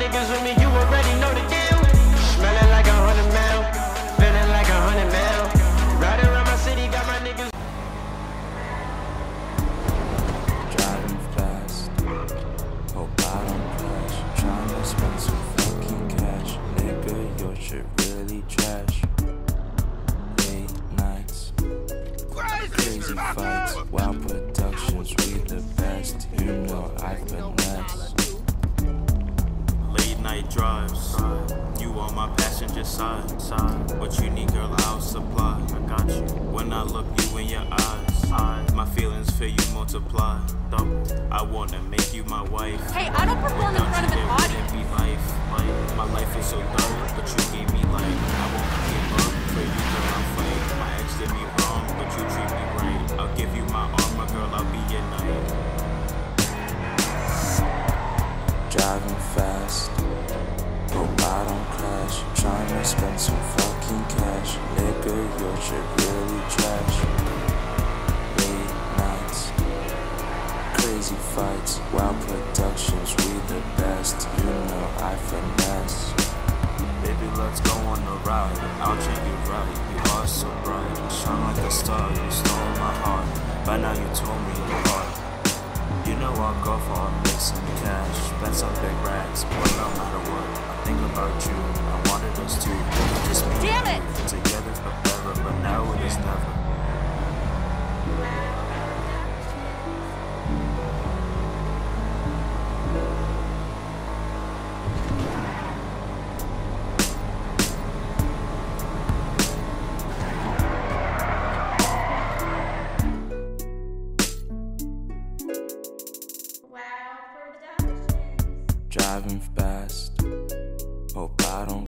niggas with me, you already know the deal. Smelling like 100 mil, feeling like 100 mil. Riding around my city, got my niggas driving fast. Hope I don't crash. Tryna spend some fucking cash. Nigga, your shit really trash. Late nights, crazy fights, wild productions, we the best. You know I finesse. Late night drives, you on my passenger side. What you need, girl, I'll supply. I got you. When I look you in your eyes, my feelings for you multiply. I wanna make you my wife. Hey, I don't perform in front of an audience. Be life. My life is so dark, but you gave me light. I won't give up for you, girl, I'll fight. My ex did me wrong, but you treat me right. I'll give you my armor, girl, I'll be your knight. Driving fast, hope I don't crash. Tryna spend some fucking cash. Nigga, your shit really trash. Late nights, crazy fights, wild productions, we the best. You know I finesse. Baby, let's go on a ride. I'll treat you right. You are so bright. Shine like a star. You stole my heart. By now you told me apart. You know I'll go for a mix some cash. Spend some big racks. Boy, no matter what. I think about you. I wanted us to. Just me. Damn it! Together forever, but now it is never. Driving fast, hope I don't